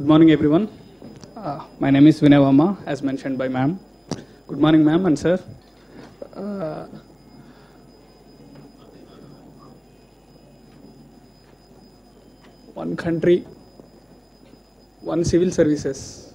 Good morning, everyone. My name is Vinay Verma, as mentioned by ma'am. Good morning, ma'am and sir. One country, one civil services.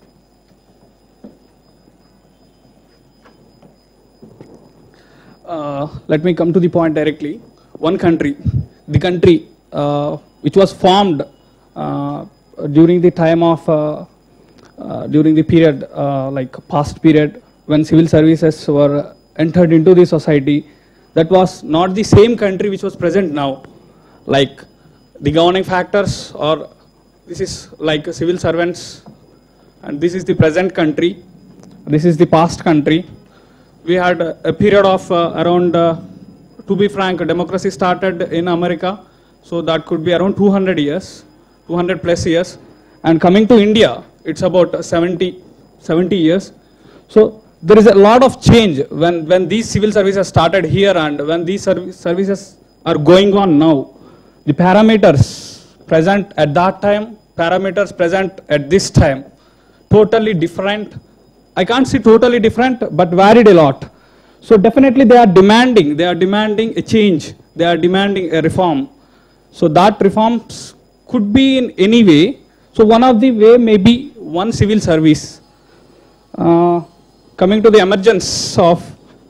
Let me come to the point directly. One country, the country which was formed during the time of, during the period, like past period, when civil services were entered into the society, that was not the same country which was present now. Like the governing factors, or this is like civil servants, and this is the present country, this is the past country. We had a period of around, to be frank, democracy started in America, so that could be around 200 years, 200 plus years. And coming to India, it's about 70 years. So there is a lot of change when these civil services started here and when these services are going on now. The parameters present at that time, parameters present at this time, totally different. I can't say totally different, but varied a lot. So definitely they are demanding a change, they are demanding a reform. So that reforms could be in any way. So one of the way may be one civil service. Coming to the emergence of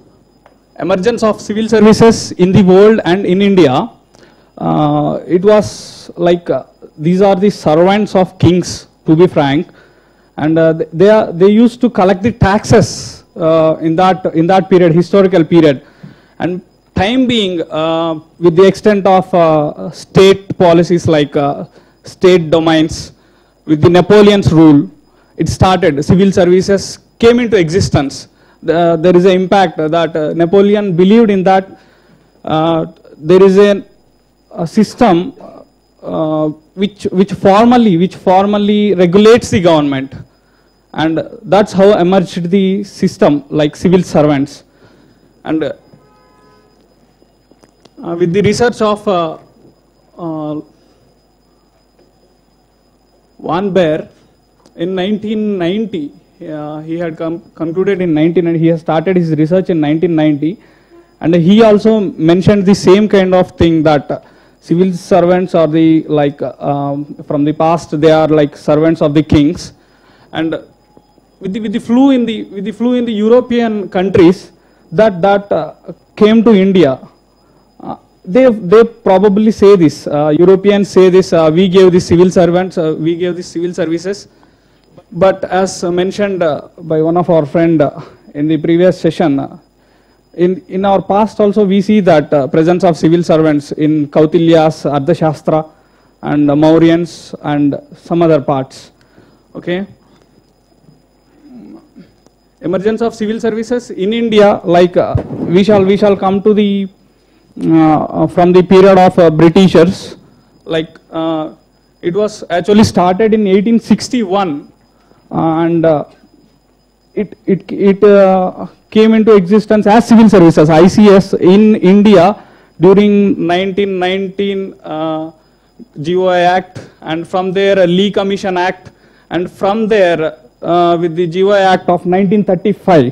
civil services in the world and in India, it was like these are the servants of kings, to be frank, and they used to collect the taxes in that period, historical period, and time being with the extent of state policies like state domains, with the Napoleon's rule, it started. Civil services came into existence. There is an impact that Napoleon believed in that there is a system which formally regulates the government, and that's how emerged the system like civil servants. And with the research of Van Baer in 1990, he had concluded in 1990, he has started his research in 1990, and he also mentioned the same kind of thing, that civil servants are the from the past, they are like servants of the kings. And with the flu in the European countries that came to India, they probably say this, Europeans say this, we gave the civil servants, we gave the civil services. But as mentioned by one of our friend in the previous session, in our past also we see that presence of civil servants in Kautilya's Ardhashastra and Mauryans and some other parts. Okay. Emergence of civil services in India, like we shall come to the from the period of Britishers, like it was actually started in 1861, and it came into existence as civil services, ICS, in India during 1919 GOI Act, and from there Lee Commission Act, and from there with the GOI Act of 1935,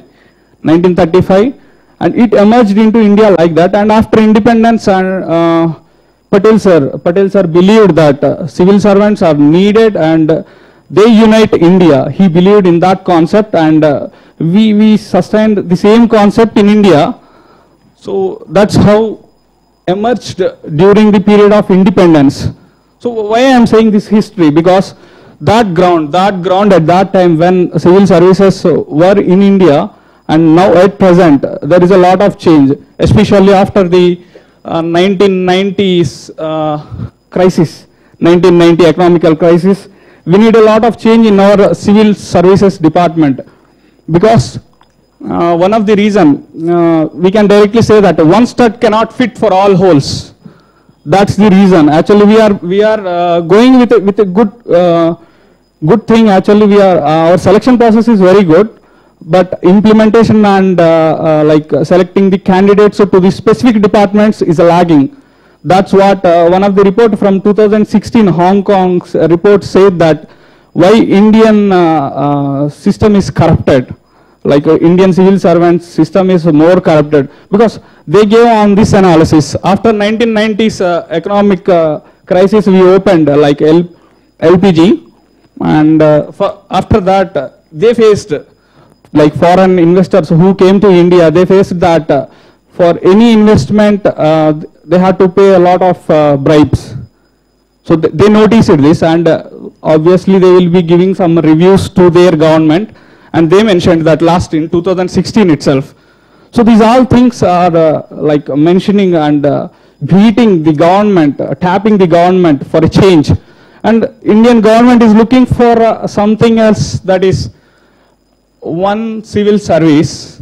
and it emerged into India like that. And after independence, Patel sir believed that civil servants are needed and they unite India. He believed in that concept, and we sustained the same concept in India. So that's how emerged during the period of independence. So why I am saying this history? Because that ground at that time when civil services were in India, and now at present there is a lot of change, especially after the 1990s crisis, 1990 economical crisis. We need a lot of change in our civil services department, because one of the reason we can directly say that one stud cannot fit for all holes. That's the reason. Actually, we are going with a good thing. Actually, our selection process is very good, but implementation and like selecting the candidates to the specific departments is lagging. That's what one of the report from 2016 Hong Kong's report said, that why Indian system is corrupted. Like Indian civil servants system is more corrupted, because they gave on this analysis. After 1990s economic crisis, we opened like LPG, and after that they faced, like foreign investors who came to India, they faced that for any investment they had to pay a lot of bribes. So they noticed this, and obviously they will be giving some reviews to their government, and they mentioned that last in 2016 itself. So these all things are like mentioning and beating the government, tapping the government for a change. And Indian government is looking for something else, that is one civil service.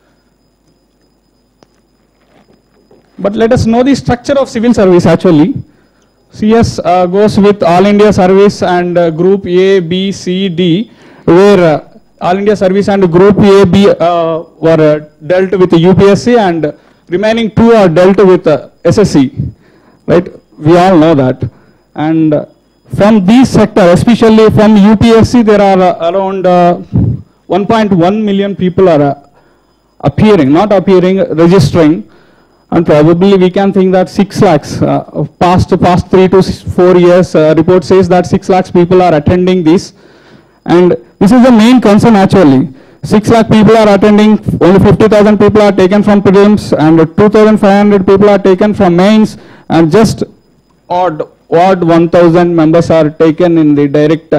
But let us know the structure of civil service actually. CS goes with All India Service and Group A, B, C, D, where All India Service and Group A, B were dealt with UPSC, and remaining two are dealt with SSC, right? We all know that. And from these sectors, especially from UPSC, there are around 1.1 million people are appearing, not appearing, registering. And probably we can think that 6 lakhs, past 3 to 4 years, report says that 6 lakhs people are attending this. And this is the main concern actually. 6 lakh people are attending, only 50,000 people are taken from prelims, and 2,500 people are taken from mains, and just odd 1,000 members are taken in the direct,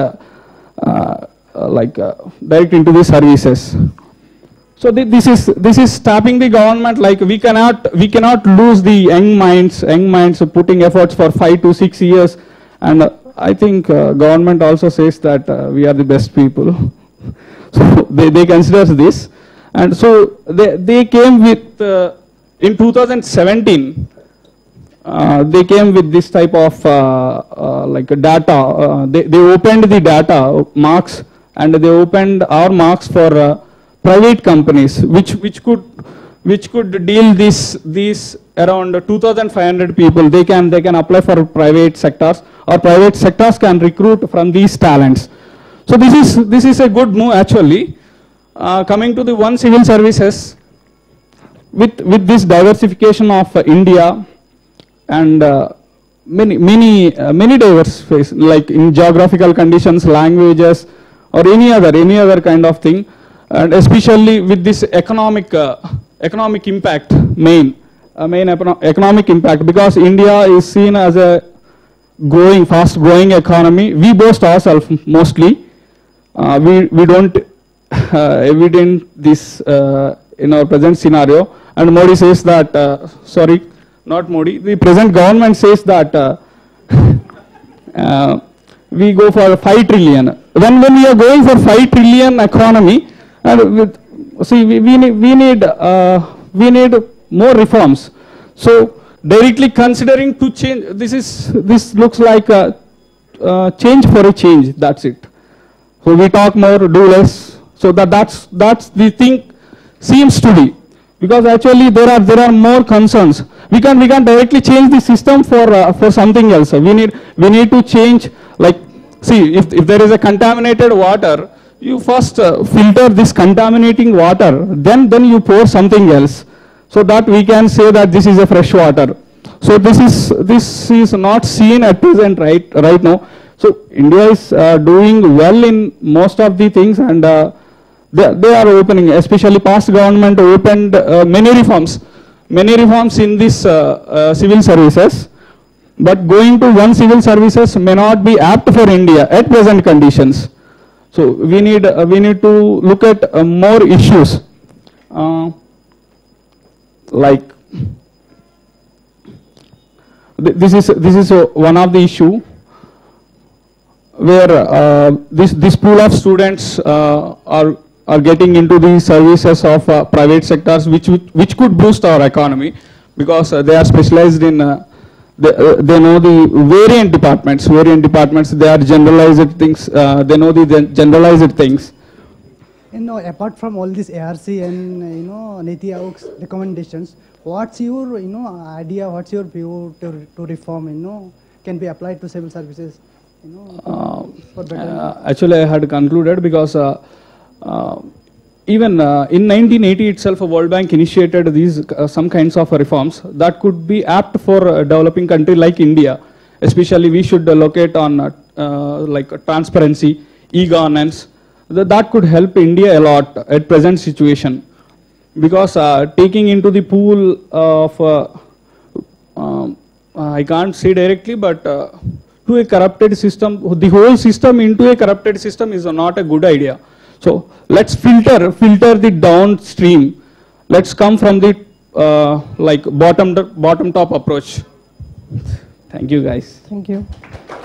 direct into the services. So this is tapping the government. Like we cannot lose the young minds putting efforts for 5 to 6 years, and I think government also says that we are the best people. So they consider this, and so they came with in 2017. They came with this type of like data. They opened the data marks, and they opened our marks for private companies, which could deal these around 2,500 people. They can apply for private sectors, or private sectors can recruit from these talents. So this is a good move actually. Coming to the one civil services, with this diversification of India, and many diverse face, like in geographical conditions, languages, or any other kind of thing. And especially with this economic impact, economic impact, because India is seen as a fast growing economy. We boast ourselves mostly. We don't evident this in our present scenario. And Modi says that, sorry, not Modi, the present government says that we go for 5 trillion. When we are going for 5 trillion economy, and we need more reforms. So directly considering to change, this looks like a change for a change. That's it. So we talk more, do less. So that's the thing seems to be, because actually there are more concerns. We can directly change the system for something else. We need to change, like, see, if there is a contaminated water, you first filter this contaminating water, then you pour something else, so that we can say that this is a fresh water. So this is not seen at present right now. So India is doing well in most of the things, and they are opening, especially past government opened many reforms in this civil services. But going to one civil services may not be apt for India at present conditions. So we need to look at more issues, like this is one of the issue where this pool of students are getting into the services of private sectors, which could boost our economy, because they are specialized in. They know the variant departments. They are generalized things. They know the generalized things. Apart from all this ARC and Niti Aayog's recommendations, what's your idea? What's your view to reform? Can be applied to civil services? for better? Actually, I had concluded because even in 1980 itself, a World Bank initiated these some kinds of reforms that could be apt for a developing country like India. Especially, we should locate on like transparency, e-governance. That could help India a lot at present situation, because taking into the pool of I can't say directly, but to a corrupted system, the whole system into a corrupted system is not a good idea. So let's filter the downstream. Let's come from the like bottom top approach. Thank you, guys. Thank you.